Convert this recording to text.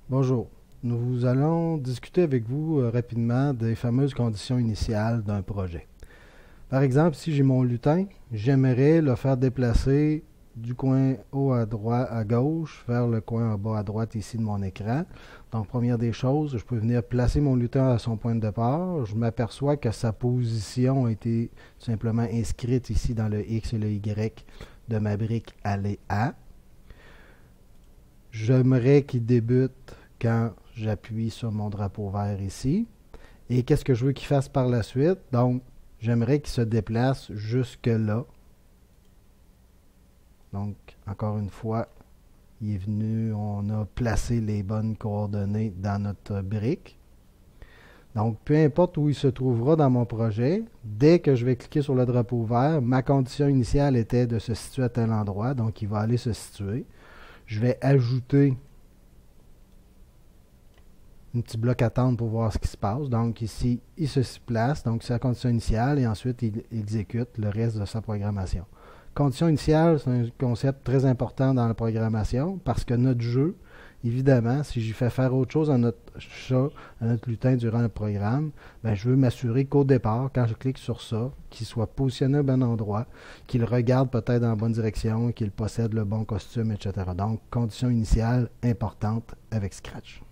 Bonjour. Nous allons discuter avec vous rapidement des fameuses conditions initiales d'un projet. Par exemple, si j'ai mon lutin, j'aimerais le faire déplacer du coin haut à droite à gauche vers le coin en bas à droite ici de mon écran. Donc, première des choses, je peux venir placer mon lutin à son point de départ. Je m'aperçois que sa position a été tout simplement inscrite ici dans le X et le Y de ma brique aller A. J'aimerais qu'il débute quand j'appuie sur mon drapeau vert ici. Et qu'est-ce que je veux qu'il fasse par la suite? Donc, j'aimerais qu'il se déplace jusque là. Donc, encore une fois, il est venu, on a placé les bonnes coordonnées dans notre brique. Donc, peu importe où il se trouvera dans mon projet, dès que je vais cliquer sur le drapeau vert, ma condition initiale était de se situer à tel endroit, donc il va aller se situer. Je vais ajouter un petit bloc attendre pour voir ce qui se passe. Donc ici, il se place, donc c'est la condition initiale, et ensuite il exécute le reste de sa programmation. Condition initiale, c'est un concept très important dans la programmation parce que notre jeu, évidemment, si j'y fais faire autre chose à notre chat, à notre lutin durant le programme, ben, je veux m'assurer qu'au départ, quand je clique sur ça, qu'il soit positionné au bon endroit, qu'il regarde peut-être dans la bonne direction, qu'il possède le bon costume, etc. Donc, condition initiale importante avec Scratch.